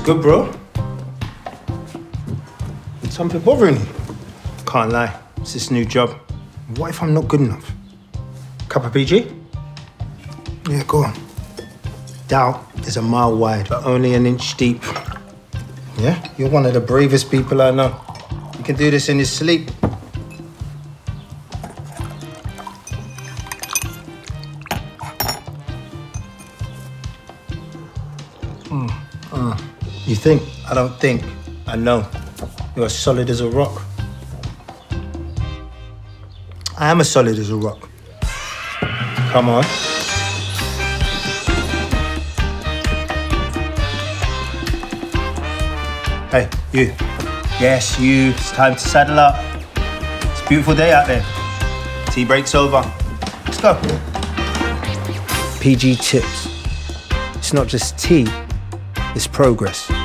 good, bro. Something bothering you? Can't lie, it's this new job. What if I'm not good enough? Cup of PG? Yeah, go on. Doubt is a mile wide, but only an inch deep. Yeah? You're one of the bravest people I know. You can do this in your sleep. You think? I don't think. I know. You're as solid as a rock. I am as solid as a rock. Come on. Hey, you. Yes, you. It's time to saddle up. It's a beautiful day out there. Tea break's over. Let's go. PG tips. It's not just tea, it's progress.